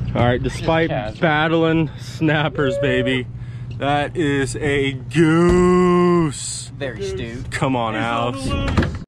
All right, despite battling snappers, baby, that is a goose. Very stewed. Come on, Alex.